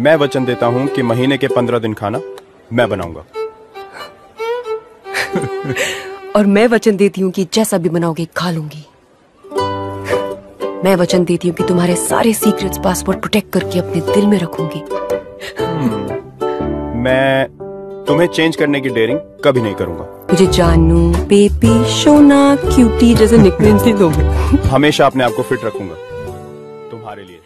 मैं वचन देता हूं कि महीने के 15 दिन खाना मैं बनाऊंगा। और मैं वचन देती हूँ कि जैसा भी बनाओगे खा लूंगी। मैं वचन देती हूँ कि तुम्हारे सारे सीक्रेट्स पासवर्ड प्रोटेक्ट करके अपने दिल में रखूंगी। मैं तुम्हें चेंज करने की डेयरिंग कभी नहीं करूंगा। मुझे जानू, बेबी, सोना, क्यूटी जैसे निकनेम्स ही दोगे। हमेशा अपने आप को फिट रखूंगा तुम्हारे लिए।